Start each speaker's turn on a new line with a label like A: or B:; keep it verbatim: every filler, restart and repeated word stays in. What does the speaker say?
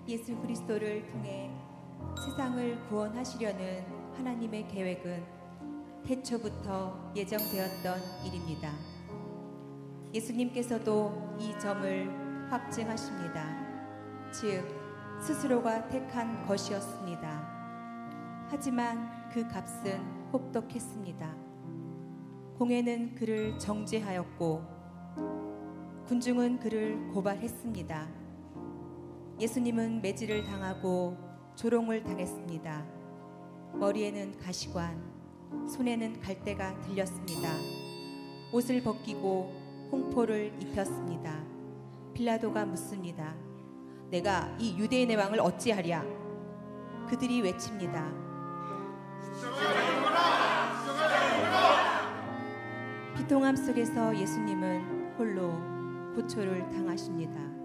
A: 예수 그리스도를 통해 세상을 구원하시려는 하나님의 계획은 태초부터 예정되었던 일입니다. 예수님께서도 이 점을 확증하십니다. 즉, 스스로가 택한 것이었습니다. 하지만 그 값은 혹독했습니다. 공회는 그를 정죄하였고 군중은 그를 고발했습니다. 예수님은 매질을 당하고 조롱을 당했습니다. 머리에는 가시관, 손에는 갈대가 들렸습니다. 옷을 벗기고 홍포를 입혔습니다. 빌라도가 묻습니다. 내가 이 유대인의 왕을 어찌하랴? 그들이 외칩니다. 비통함 속에서 예수님은 홀로 고초를 당하십니다.